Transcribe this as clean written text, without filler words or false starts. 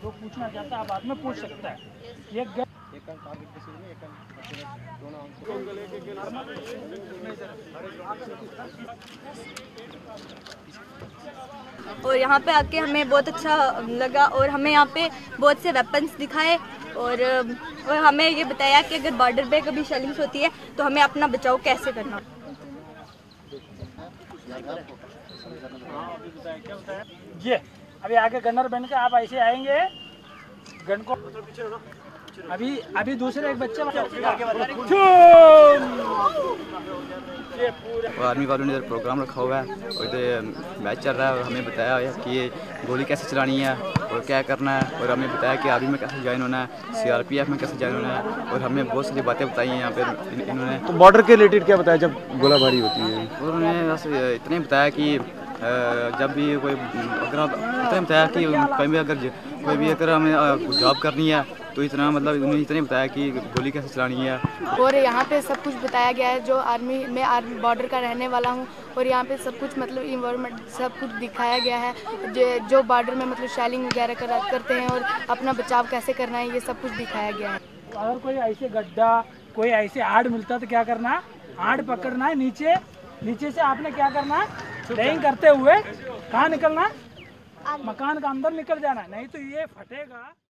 जो पूछना चाहता है आप बाद में पूछ सकता है। ये और यहाँ पे आके हमें बहुत अच्छा लगा और हमें यहाँ पे बहुत से वेपन्स दिखाए और हमें ये बताया कि अगर बॉर्डर पे कभी शेलिंग्स होती है तो हमें अपना बचाव कैसे करना। ये अभी आगे गनर बन के आप ऐसे आएंगे, गन को अभी दूसरे एक बच्चे और आर्मी वालों ने इधर प्रोग्राम रखा हुआ है और इधर मैच चल रहा है और हमें बताया है कि ये गोली कैसे चलानी है और क्या करना है और हमें बताया कि आर्मी में कैसे ज्वाइन होना है, CRPF में कैसे ज्वाइन होना है और हमें बहुत सारी बातें बताई हैं यहाँ पे इन्होंने। तो बॉर्डर के रिलेटेड क्या बताया जब गोलाबारी होती है? उन्होंने बस इतने बताया कि जब भी कोई अगर इतना बताया कि कहीं भी अगर हमें जॉब करनी है तो इतना मतलब उन्होंने इतने बताया कि गोली कैसे चलानी है। और यहाँ पे सब कुछ बताया गया है। जो आर्मी में बॉर्डर का रहने वाला हूँ और यहाँ पे सब कुछ मतलब इन्वायरमेंट सब कुछ दिखाया गया है। जो बॉर्डर में मतलब शेलिंग वगैरह करते हैं और अपना बचाव कैसे करना है ये सब कुछ दिखाया गया है। अगर कोई ऐसे गड्ढा कोई ऐसे आड़ मिलता है तो क्या करना है, आड़ पकड़ना है, नीचे से आपने क्या करना है, लेइंग करते हुए कहाँ निकलना है, मकान का अंदर निकल जाना है, नहीं तो ये फटेगा।